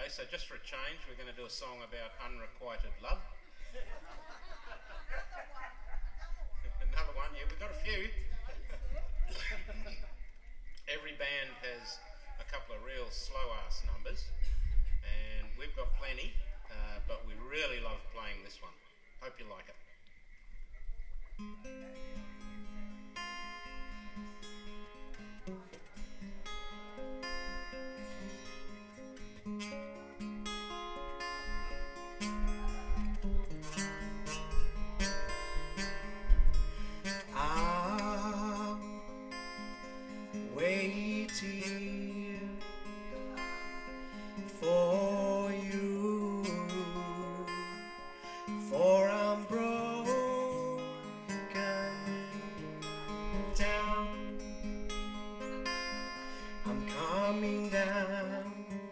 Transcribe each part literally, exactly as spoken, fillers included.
Okay, so just for a change, we're going to do a song about unrequited love. Another one, yeah, we've got a few. Every band has a couple of real slow-ass numbers, and we've got plenty, uh, but we really love playing this one. Hope you like it. I'm waiting for you, for I'm broken down. I'm coming down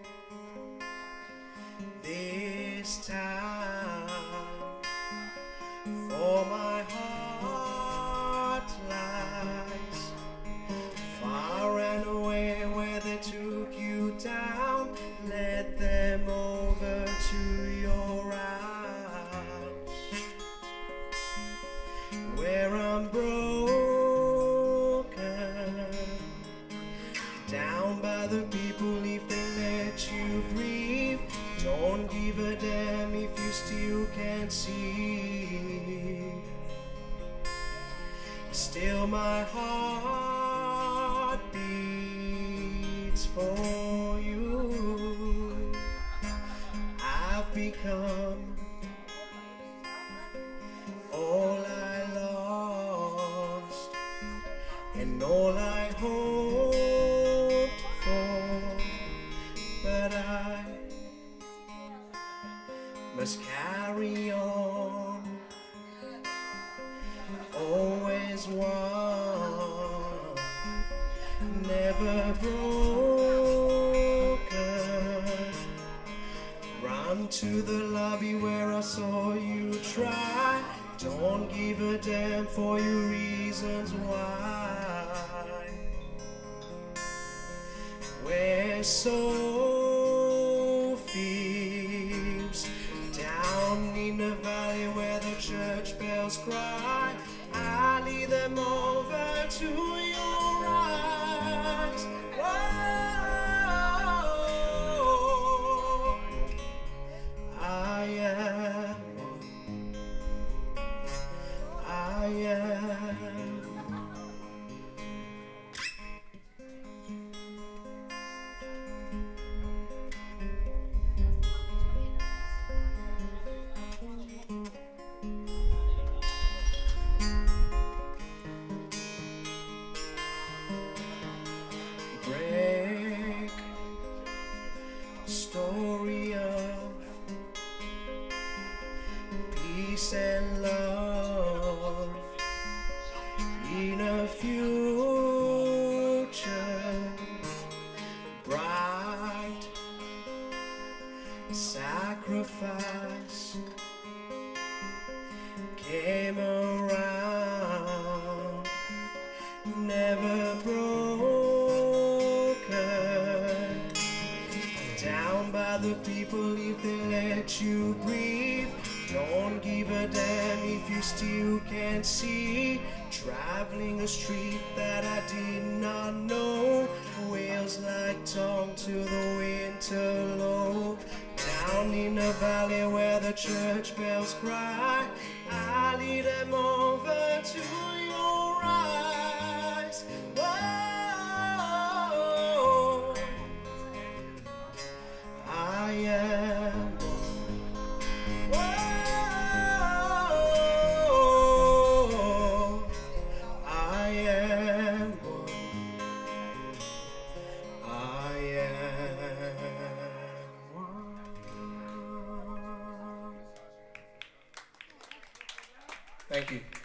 this time, for my heart lies far and away where they took you down. Let them over to your eyes, where I'm broken down by the people. If they let you breathe, don't give a damn if you still can't see. Still my heart beats for you. I've become all I lost and all I hoped for, but I must carry on. Always one, never broken. Run to the lobby where I saw you try. Don't give a damn for your reasons why. Where Sophie's down in the valley where the church bells cry, I lead them over to your eyes. Whoa, I am one. I am. Break story of peace and love in a future bright. Sacrifice came around, never broken down by the people. If they let you breathe, don't give a damn if you still can't see. Traveling a street that I did not know, wheels like tongue to the winter low. Down in the valley where the church bells cry, I lead them over to your eyes. Whoa, I am one. Whoa, I am one. I am one. Thank you.